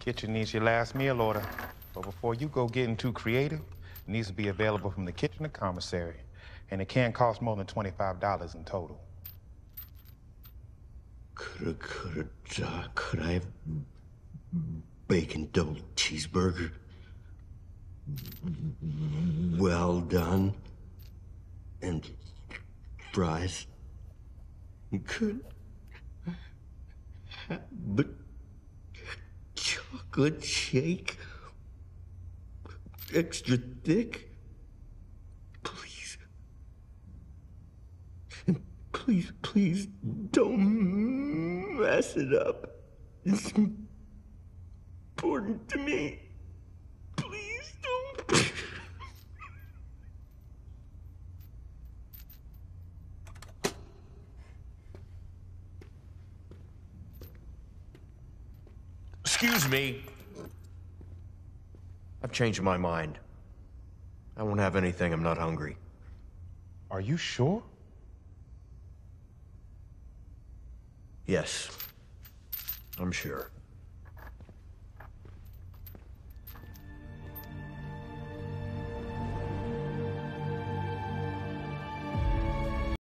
kitchen needs your last meal order. But before you go getting too creative, it needs to be available from the kitchen to commissary. And it can't cost more than $25 in total. Could I have bacon double cheeseburger? Well done. And fries. Could but chocolate shake? Extra thick? Please. And please don't mess it up. It's important to me. Please don't. Excuse me. I've changed my mind. I won't have anything. I'm not hungry. Are you sure? Yes, I'm sure.